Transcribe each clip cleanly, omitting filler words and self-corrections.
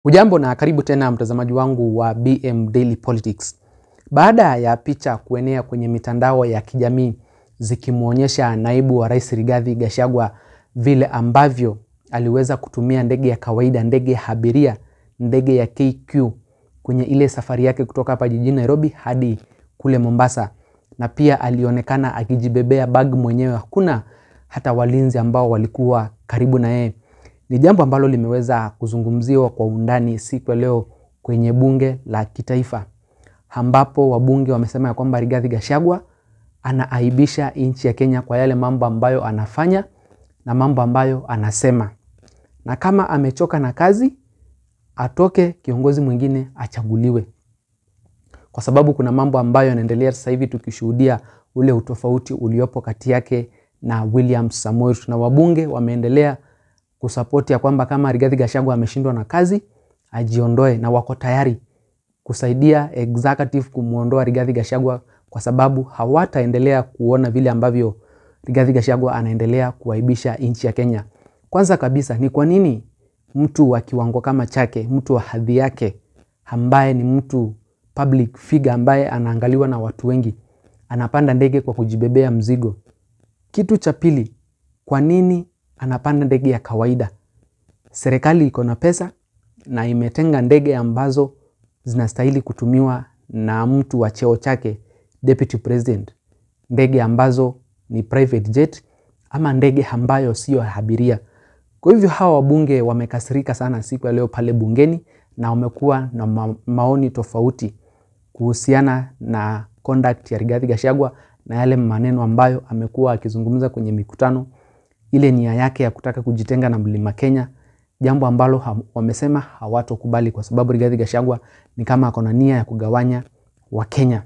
Hujambo na karibu tena mtazamaji wangu wa BM Daily Politics. Baada ya picha kuenea kwenye mitandao ya kijamii zikimuonyesha naibu wa rais Rigathi Gachagua vile ambavyo aliweza kutumia ndege ya kawaida, ndege ya abiria, ndege ya KQ kwenye ile safari yake kutoka hapa jijini Nairobi hadi kule Mombasa, na pia alionekana akijibebea bag mwenyewe, hakuna hata walinzi ambao walikuwa karibu na yeye. Ni jambo ambalo limeweza kuzungumziwa kwa undani siku ya leo kwenye bunge la kitaifa, ambapo wabunge wamesema ya kwamba Rigathi Gachagua anaaibisha nchi ya Kenya kwa yale mambo ambayo anafanya na mambo ambayo anasema, na kama amechoka na kazi atoke, kiongozi mwingine achaguliwe, kwa sababu kuna mambo ambayo yanaendelea sasa hivi tukishuhudia ule utofauti uliopo kati yake na William Samoei. Na wabunge wameendelea kusapoti ya kwamba kama Rigathi Gachagua ameshindwa na kazi ajiondoe, na wako tayari kusaidia executive kumuondoa Rigathi Gachagua, kwa sababu hawataendelea kuona vile ambavyo Rigathi Gachagua anaendelea kuaibisha nchi ya Kenya. Kwanza kabisa, ni kwa nini mtu wa kiwango kama chake, mtu wa hadhi yake, ambaye ni mtu public figure, ambaye anaangaliwa na watu wengi, anapanda ndege kwa kujibebea mzigo? Kitu cha pili, kwa nini anapanda ndege ya kawaida? Serikali iko na pesa na imetenga ndege ambazo zinastahili kutumiwa na mtu wa cheo chake, deputy president, ndege ambazo ni private jet ama ndege ambayo sio abiria. Kwa hivyo hawa wabunge wamekasirika sana siku ya leo pale bungeni, na wamekuwa na maoni tofauti kuhusiana na conduct ya Rigathi Gachagua na yale maneno ambayo amekuwa akizungumza kwenye mikutano, ile nia yake ya kutaka kujitenga na Mlima Kenya, jambo ambalo wamesema hawatokubali, kwa sababu Rigathi Gachagua ni kama ako na nia ya kugawanya wa Kenya.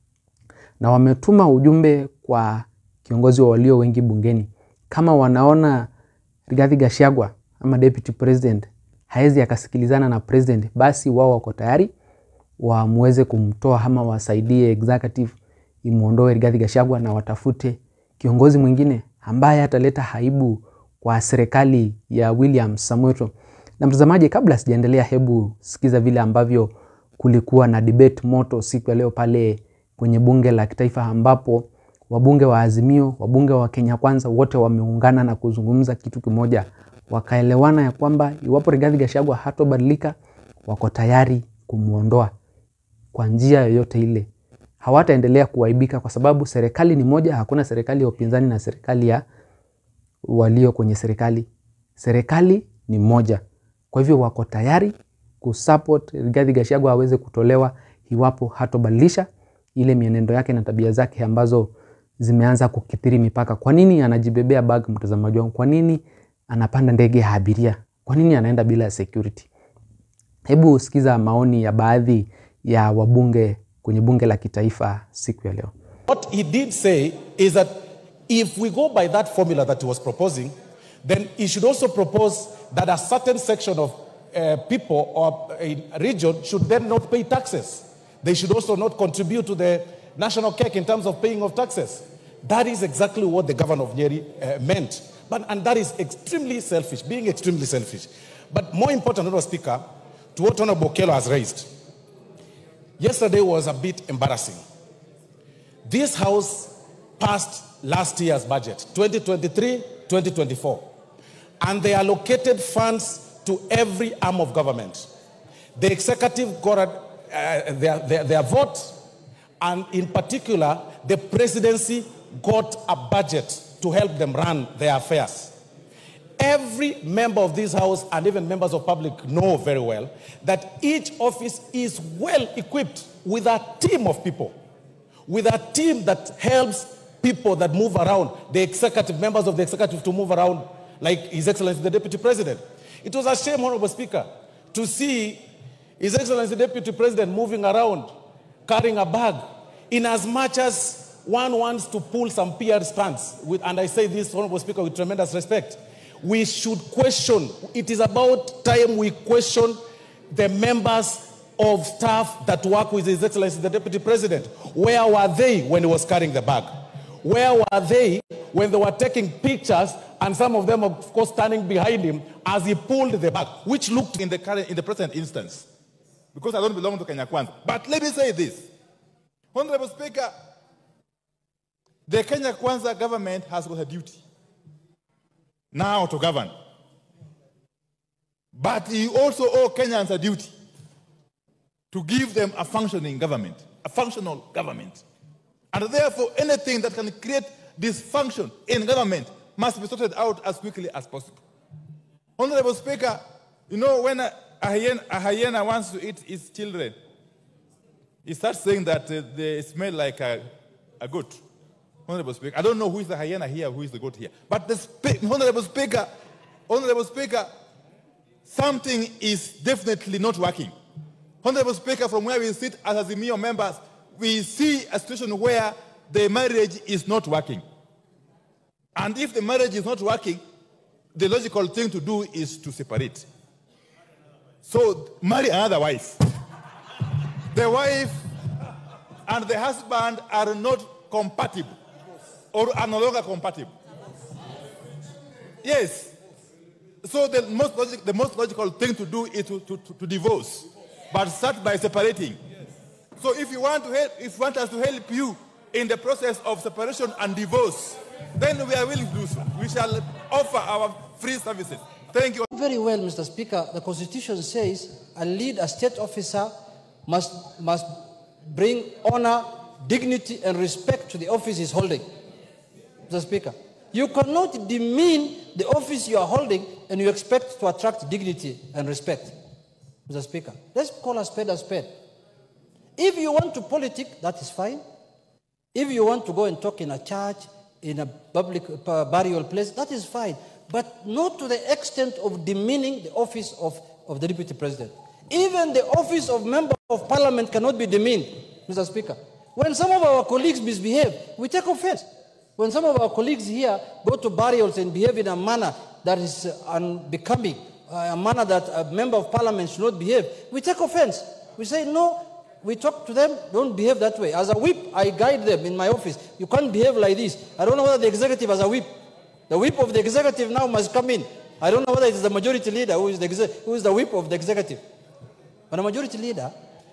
Na wametuma ujumbe kwa kiongozi wa walio wengi bungeni, kama wanaona Rigathi Gachagua ama deputy president haezi akasikilizana na president, basi wao wako tayari wamweze kumtoa ama wasaidie executive imuondoe Rigathi Gachagua, na watafute kiongozi mwingine ambaye ataleta aibu kwa serikali ya William Samoei. Na mtazamaji, kabla sijaendelea, hebu sikiza vile ambavyo kulikuwa na debate moto siku ya leo pale kwenye bunge la kitaifa, ambapo wabunge wa Azimio, wabunge wa Kenya Kwanza, wote wameungana na kuzungumza kitu kimoja. Wakaelewana ya kwamba iwapo Rigathi Gachagua hatobadilika, wako tayari kumuondoa kwa njia yoyote ile. Hawataendelea kuaibika, kwa sababu serikali ni moja, hakuna serikali ya upinzani na serikali ya walio kwenye serikali. Serikali ni moja. Kwa hivyo wako tayari kusupport Rigathi Gachagua aweze kutolewa iwapo hatobadilisha ile mienendo yake na tabia zake ambazo zimeanza kukithiri mipaka. Kwa nini anajibebea bag, mtazamaji wangu? Kwa nini anapanda ndege ya abiria? Kwa nini anaenda bila security? Hebu sikiza maoni ya baadhi ya wabunge kwenye bunge la kitaifa siku ya leo. What he did say is that if we go by that formula that he was proposing, then he should also propose that a certain section of people or a region should then not pay taxes. They should also not contribute to the national cake in terms of paying of taxes. That is exactly what the governor of Nyeri meant. And that is extremely selfish, being extremely selfish. But more important, Honourable Speaker, to what Honourable Okello has raised, yesterday was a bit embarrassing. This House passed last year's budget, 2023-2024, and they allocated funds to every arm of government. The executive got their vote, and in particular, the presidency got a budget to help them run their affairs. Every member of this House and even members of public know very well that each office is well equipped with a team of people, with a team that helps people that move around, the executive, members of the executive to move around, like His Excellency the Deputy President. It was a shame, Honourable Speaker, to see His Excellency the Deputy President moving around carrying a bag, in as much as one wants to pull some PR stunts, and I say this, Honourable Speaker, with tremendous respect. We should question, it is about time we question the members of staff that work with His Excellency the Deputy President. Where were they when he was carrying the bag? Where were they when they were taking pictures and some of them, of course, standing behind him as he pulled the bag, which looked in the present instance? Because I don't belong to Kenya Kwanza. But let me say this. Honorable Speaker, the Kenya Kwanza government has got a duty now to govern. But he also owes Kenyans a duty to give them a functioning government, a functional government. And therefore, anything that can create dysfunction in government must be sorted out as quickly as possible. Honorable Speaker, you know, when a hyena wants to eat its children, he starts saying that they smell like a goat. Honorable Speaker, I don't know who is the hyena here, who is the goat here. But Honorable Speaker, something is definitely not working. Honorable Speaker, from where we sit as Azimio members, we see a situation where the marriage is not working. And if the marriage is not working, the logical thing to do is to separate. So marry another wife. The wife and the husband are not compatible or are no longer compatible. Yes. So the most logical thing to do is to divorce, but start by separating. So if you want us to help you in the process of separation and divorce, then we are willing to do so. We shall offer our free services. Thank you. Very well, Mr. Speaker. The Constitution says a state officer must bring honor, dignity, and respect to the office he's holding. Mr. Speaker, you cannot demean the office you are holding and you expect to attract dignity and respect. Mr. Speaker, let's call a spade a spade. If you want to politic, that is fine. If you want to go and talk in a church, in a public burial place, that is fine. But not to the extent of demeaning the office of the Deputy President. Even the office of Member of Parliament cannot be demeaned, Mr. Speaker. When some of our colleagues misbehave, we take offense. When some of our colleagues here go to burials and behave in a manner that is unbecoming, a manner that a Member of Parliament should not behave, we take offense. We say, no, we talk to them, don't behave that way. As a whip, I guide them in my office. You can't behave like this. I don't know whether the executive has a whip. The whip of the executive now must come in. I don't know whether it is the majority leader who is the whip of the executive. But a majority leader,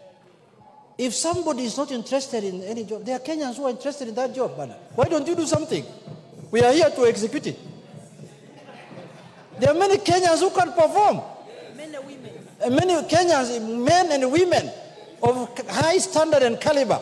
if somebody is not interested in any job, there are Kenyans who are interested in that job. Why don't you do something? We are here to execute it. There are many Kenyans who can perform. Men and women. And many Kenyans, men and women of high standard and caliber.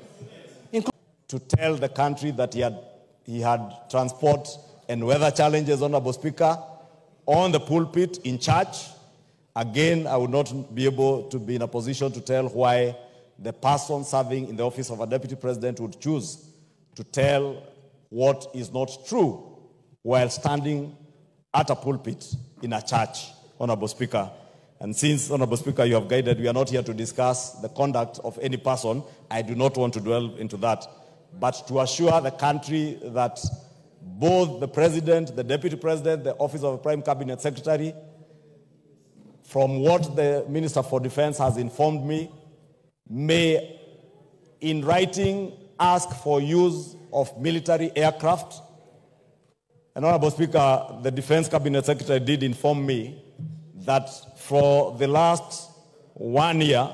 To tell the country that he had transport and weather challenges, Honorable Speaker, on the pulpit in church. Again, I would not be able to be in a position to tell why the person serving in the office of a Deputy President would choose to tell what is not true while standing at a pulpit in a church, Honorable Speaker. And since, Honorable Speaker, you have guided, we are not here to discuss the conduct of any person. I do not want to dwell into that. But to assure the country that both the President, the Deputy President, the Office of the Prime Cabinet Secretary, from what the Minister for Defense has informed me, may, in writing, ask for use of military aircraft. And Honorable Speaker, the Defense Cabinet Secretary did inform me that for the last 1 year,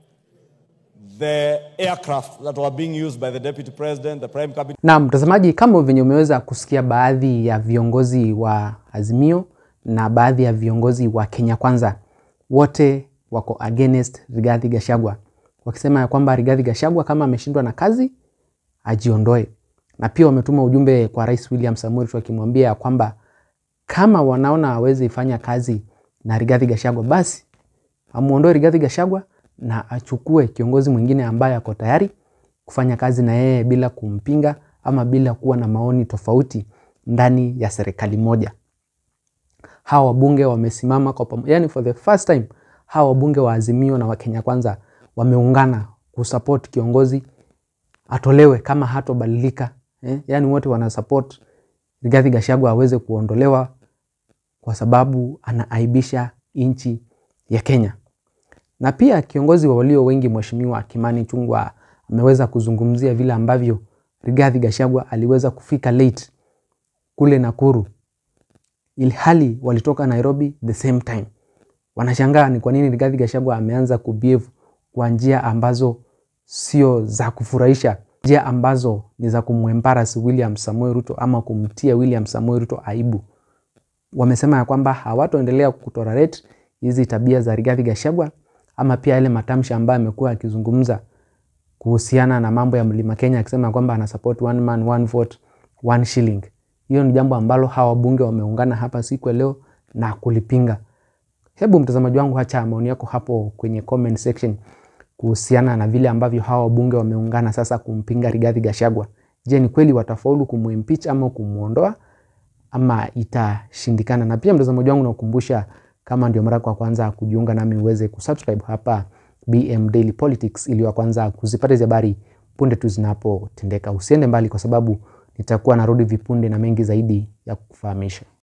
the aircraft that were being used by the Deputy President, the Prime Cabinet. Na mtazamaji, kama venye umeweza kusikia baadhi ya viongozi wa Azimio na baadhi ya viongozi wa Kenya Kwanza, wote wako against Rigathi Gachagua, wakisema ya kwamba Rigathi Gachagua kama ameshindwa na kazi ajiondoe. Na pia wametuma ujumbe kwa Rais William Samoei Ruto akimwambia ya kwamba kama wanaona hawezi fanya kazi na Rigathi Gachagua, basi amuondoe Rigathi Gachagua na achukue kiongozi mwingine ambaye ako tayari kufanya kazi na yeye bila kumpinga ama bila kuwa na maoni tofauti ndani ya serikali moja. Hawa wabunge wamesimama kwa pamoja, yani for the first time hawa wabunge wa Azimio na wa Kenya Kwanza wameungana kusupport kiongozi atolewe kama hatobadilika. Yani wote wana support Rigathi Gachagua aweze kuondolewa kwa sababu anaaibisha nchi ya Kenya. Na pia kiongozi wa walio wengi Mheshimiwa Kimani Ichung'wah ameweza kuzungumzia vile ambavyo Rigathi Gachagua aliweza kufika late kule Nakuru, ilhali walitoka Nairobi the same time. Wanashangaa ni kwa nini Rigathi Gachagua ameanza kubehave kwa njia ambazo sio za kufurahisha, njia ambazo ni za kumembarrass William Samoei Ruto ama kumtia William Samoei Ruto aibu. Wamesema ya kwamba hawataendelea kutolerate hizi tabia za Rigathi Gachagua ama pia ile matamshi ambayo amekuwa akizungumza kuhusiana na mambo ya Mlima Kenya, akisema kwamba ana support one man one vote one shilling. Hiyo ni jambo ambalo hawa wabunge wameungana hapa siku ya leo na kulipinga. Hebu mtazamaji wangu, acha maoni yako hapo kwenye comment section kuhusiana na vile ambavyo hawa wabunge wameungana sasa kumpinga Rigathi Gachagua. Je, ni kweli watafaulu kumuimpeach ama kumuondoa ama itashindikana? Na pia mtazamaji wangu, nakukumbusha kama ndio mara kwa kwanza kujiunga nami uweze kusubscribe hapa BM Daily Politics ili wa kwanza kuzipata hizo habari punde tu zinapotendeka. Usiende mbali kwa sababu nitakuwa narudi vipunde na mengi zaidi ya kukufahamisha.